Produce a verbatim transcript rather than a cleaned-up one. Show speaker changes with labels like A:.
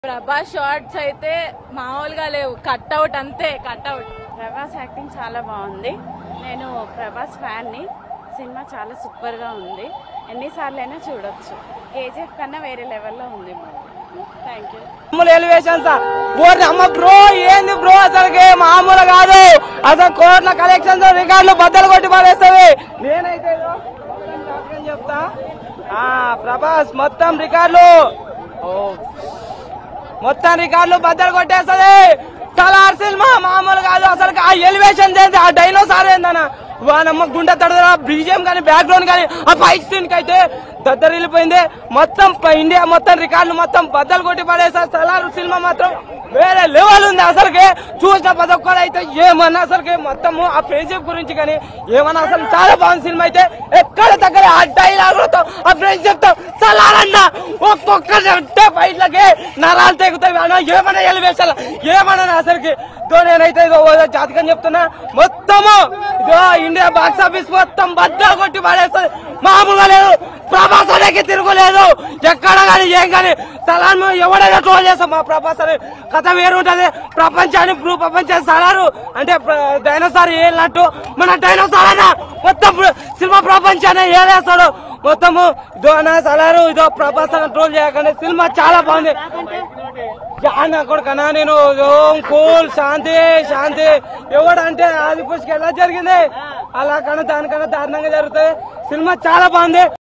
A: Prabhas shorts అయితే మామూలుగా లేవు, కట్అవుట్ అంతే కట్అవుట్.
B: ప్రభాస్ యాక్టింగ్ చాలా బాగుంది. నేను ప్రభాస్ ఫ్యాన్ ని. సినిమా చాలా సూపర్ గా ఉంది, ఎన్నిసార్లు అయినా చూడొచ్చు. కేజీఎఫ్ కన్నా వేరే లెవెల్లో ఉంది. Thank you.
C: అమ్మ బ్రో ఏంది బ్రో, అసలుకి మామూలు కాదు. అసలు కోట్ల కలెక్షన్స్ రికార్డులు బద్దలు కొట్టి పడేస్తావి. నేనైతే చెప్తా, ప్రభాస్ మొత్తం రికార్డులు మొత్తం రికార్డులు బద్దలు కొట్టేస్తుంది. సలార్ సినిమా మామూలు కాదు. అసలు ఆ ఎలివేషన్ చేసి ఆ డైనోసార్ ఏందన్నా వానమ్మ గుండె తడదల బీజిఎం కానీ బ్యాక్గ్రౌండ్ కానీ ఆ ఫైట్ సీన్ కి అయితే దద్దరిల్లిపోయింది. మొత్తం ఇండియా మొత్తం రికార్డులు మొత్తం బద్దలు కొట్టి పడేసారు. సలార్ సినిమా మాత్రం వేరే లెవెల్ ఉంది. అసలుకి చూసిన ప్రతి ఒక్కరు అయితే ఏమన్నా అసలుకి మొత్తము ఆ ఫ్రెండ్షిప్ గురించి కానీ ఏమన్నా అసలు చాలా బాగుంది సినిమా. అయితే ఎక్కడ దగ్గర ఆ డైలాగులతో ఆ ఫ్రెండ్షిప్ తో సలార్ అన్న ఒక్కొక్కరి ఫైట్లకి నరాలు తెగుతాయి అన్న. ఏమన్నా ఎలివేషన్ ఏమన్నా అసలుకి నేనైతే ఇదో జాతకం చెప్తున్నా, మొత్తము ఇదో ఇండియా బాక్స్ ఆఫీస్ మొత్తం బద్దలు కొట్టి పడేస్తుంది. మామూలుగా లేదు, ప్రభాస్ అనేది తిరుగులేదు ఎక్కడ కానీ ఏం కానీ. సలార్ ఎవడైనా ట్రోల్ చేస్తాం, మా ప్రభాస్ అనే కథ వేరు ఉంటది. ప్రపంచాన్ని ఇప్పుడు ప్రపంచాన్ని సలారు అంటే డైనోసార్ ఏళ్ళట్టు మన డైనోసార్ అయినా మొత్తం సినిమా ప్రపంచాన్ని ఏలేస్తాడు. మొత్తము ఇదో అన్న సలారు ఇదో ప్రభాస్ అని ట్రోల్ చేయకండి. సినిమా చాలా బాగుంది. అన్న కొడుకన్నా నేను ఓం కూల్ శాంతి శాంతి ఎవడంటే ఆది పుష్కి ఎలా జరిగింది అలా కన్నా దానికన్నా దారుణంగా జరుగుతాయి. సినిమా చాలా బాగుంది.